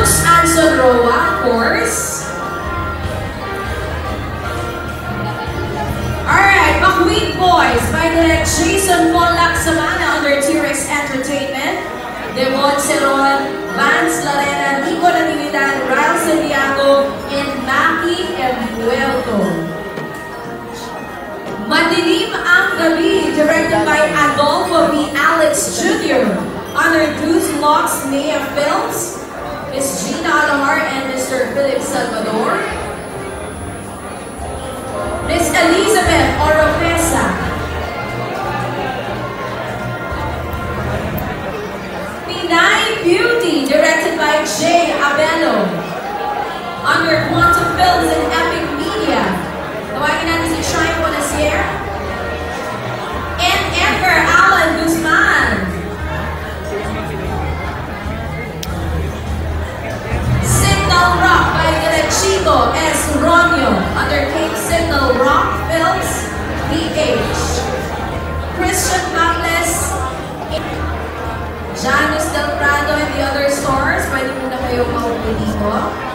Bruce Anson Roa, of course. Alright, McQueen Boys by Direct Jason Paul Lacsamana under T-Rex Entertainment. Devon Ceron, Vance Larena, Nico Natividad, Ryle Santiago, and Maki Embuelto. Madilim ang Gabi, directed by Adolfo B. Alex Jr. under Deuce Locks Maya Films, Miss Gina Alamar and Mr. Philip Salvador. Miss Elizabeth Oropesa. Pinay Beauty, directed by Jay Abello. Under Quantum Films and Epic Media. Tawagin natin si Shine Bonasier. And Edgar Alan Guzman. Signal Rock by Derechito S. Ronyo. Under Cape Signal Rock Films, PH. Christian Backless. Janus Del Prado and the other stars, pwede muna kayo mauwi dito.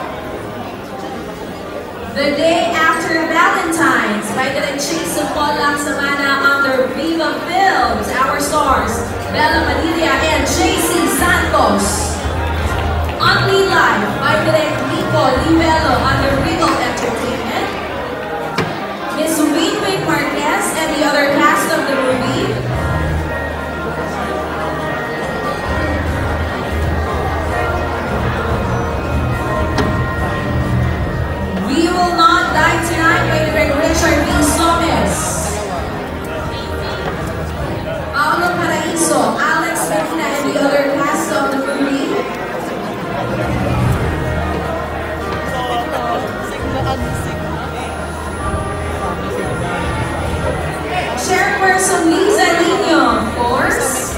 The Day After Valentine's by Direct Jason Paul Lacsamana under Viva Films, our stars, Bella Padilla and JC Santos. Only Life by Direct Nico Livelo under Regal Entertainment. Miss Winway Marquez and the other cast of the movie. We Will Not Die Tonight by Direct Richard B. Somes. Paolo Paraiso, Alex Medina, and the other cast of the movie. Chairperson Liza Nino, of course.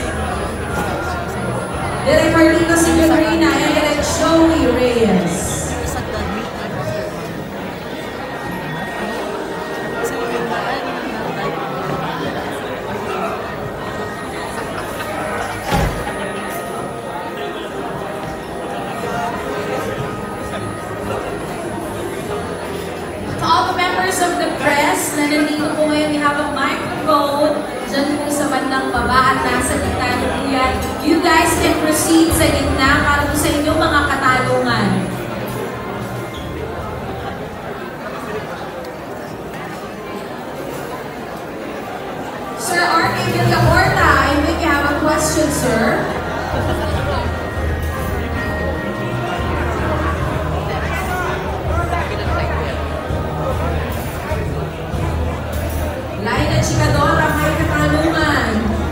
Direct Martino Sigurina and Direct Joey Reyes. Of the press na nandito po ngayon, we have a microphone dyan po sa bandang baba at nasa gitna niyo po yan. You guys can proceed sa gitna para po sa inyong mga katanungan. Sir R.K. Villacorta, I think you have a question, sir. Laila Chicadora, may katanungan.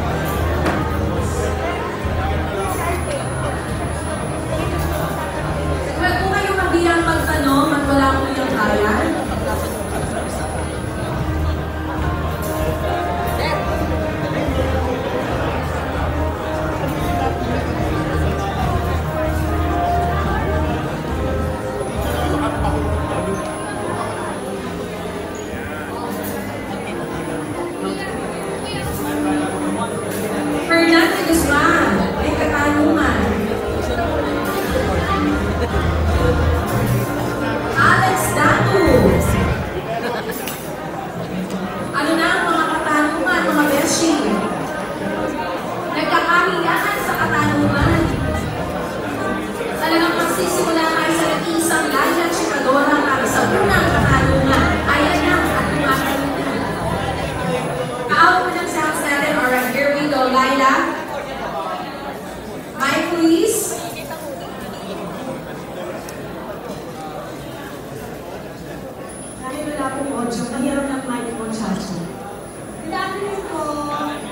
Well, kung kayo mabiyang magtanong at wala ko yung kaya. Mahirap ng mic mo, Chacho. Good afternoon po.